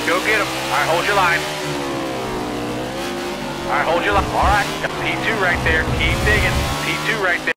Go get him. All right, hold your line. All right, hold your line. All right, P2 right there. Keep digging. P2 right there.